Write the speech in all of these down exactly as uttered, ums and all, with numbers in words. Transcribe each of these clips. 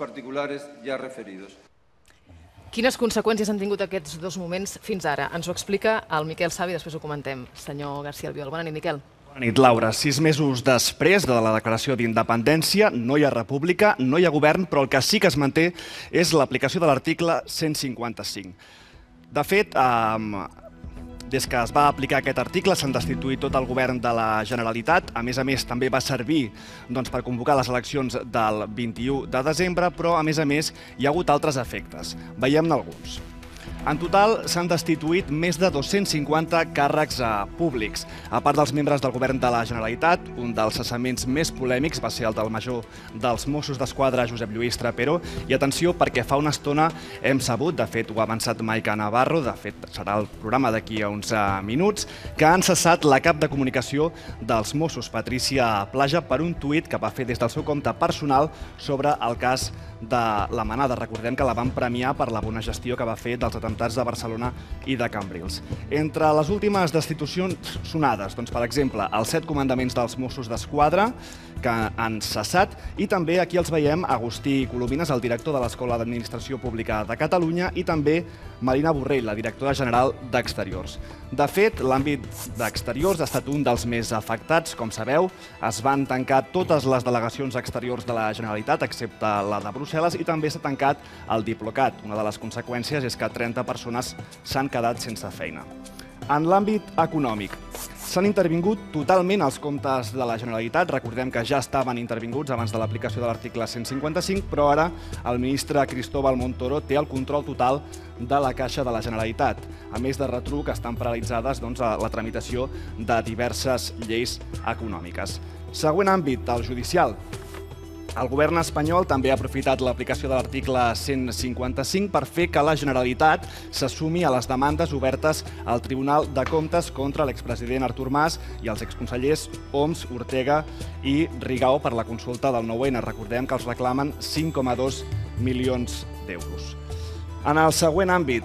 particulares ya referidos. Quines conseqüències han tingut aquests dos moments fins ara? Ens ho explica el Miquel Savi, després ho comentem. Senyor García Albiol. Bona nit, Miquel. Bona nit, Laura. Sis mesos després de la declaració d'independència, no hi ha república, no hi ha govern, però el que sí que es manté és l'aplicació de l'article cent cinquanta-cinc. De fet, des que es va aplicar aquest article s'han destituït tot el govern de la Generalitat. A més a més, també va servir per convocar les eleccions del vint-i-u de desembre, però a més a més hi ha hagut altres efectes. Veiem-ne alguns. En total s'han destituït més de dos-cents cinquanta càrrecs públics. A part dels membres del govern de la Generalitat, un dels cessaments més polèmics va ser el del major dels Mossos d'Esquadra, Josep Lluís Trapero. I atenció, perquè fa una estona hem sabut, de fet ho ha avançat Maica Navarro, de fet serà el programa d'aquí a uns minuts, que han cessat la cap de comunicació dels Mossos, Patrícia Plaja, per un tuit que va fer des del seu compte personal sobre el cas de la Manada. Recordem que la van premiar per la bona gestió que va fer dels atemptats de Barcelona i de Cambrils. Entre les últimes destitucions sonades, doncs, per exemple, els set comandaments dels Mossos d'Esquadra que han cessat, i també aquí els veiem Agustí Colomines, el director de l'Escola d'Administració Pública de Catalunya, i també Marina Borrell, la directora general d'Exteriors. De fet, l'àmbit d'Exteriors ha estat un dels més afectats. Com sabeu, es van tancar totes les delegacions exteriors de la Generalitat, excepte la de Brussel·les, i també s'ha tancat el Diplocat. Una de les conseqüències és que trenta persones s'han quedat sense feina. En l'àmbit econòmic, s'han intervingut totalment els comptes de la Generalitat. Recordem que ja estaven intervinguts abans de l'aplicació de l'article cent cinquanta-cinc, però ara el ministre Cristóbal Montoro té el control total de la Caixa de la Generalitat. A més de retruc, estan paralitzades la tramitació de diverses lleis econòmiques. Següent àmbit, el judicial. El govern espanyol també ha aprofitat l'aplicació de l'article cent cinquanta-cinc per fer que la Generalitat s'assumi a les demandes obertes al Tribunal de Comptes contra l'expresident Artur Mas i els exconsellers Homs, Ortega i Rigau per la consulta del nou N. Recordem que els reclamen cinc coma dos milions d'euros. En el següent àmbit,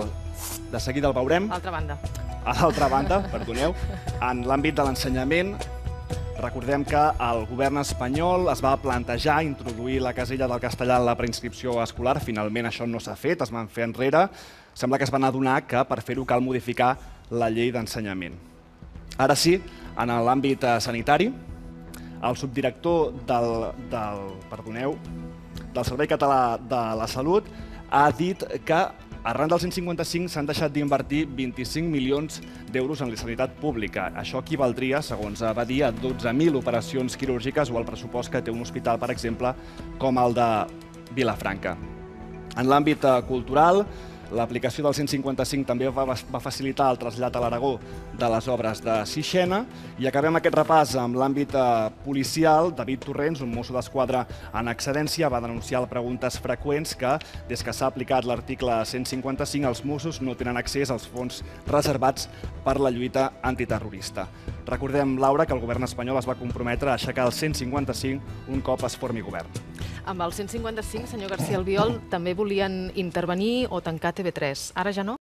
de seguida el veurem. A l'altra banda. A l'altra banda, perdoneu. En l'àmbit de l'ensenyament, recordem que el govern espanyol es va plantejar introduir la casella del castellà en la preinscripció escolar. Finalment això no s'ha fet, es van fer enrere. Sembla que es van adonar que per fer-ho cal modificar la llei d'ensenyament. Ara sí, en l'àmbit sanitari, el subdirector del, del, perdoneu, del Servei Català de la Salut ha dit que arran del cent cinquanta-cinc s'han deixat d'invertir vint-i-cinc milions d'euros en la sanitat pública. Això equivaldria, segons va dir, a dotze mil operacions quirúrgiques o al pressupost que té un hospital, per exemple, com el de Vilafranca. En l'àmbit cultural, l'aplicació del cent cinquanta-cinc també va facilitar el trasllat a l'Aragó de les obres de Sixena. I acabem aquest repàs amb l'àmbit policial. David Torrents, un mosso d'esquadra en excedència, va denunciar a preguntes freqüents que, des que s'ha aplicat l'article cent cinquanta-cinc, els Mossos no tenen accés als fons reservats per la lluita antiterrorista. Recordem, Laura, que el govern espanyol es va comprometre a aixecar el cent cinquanta-cinc un cop es formi govern. Amb el cent cinquanta-cinc, senyor García Albiol, també volien intervenir o tancar T V tres. Ara ja no?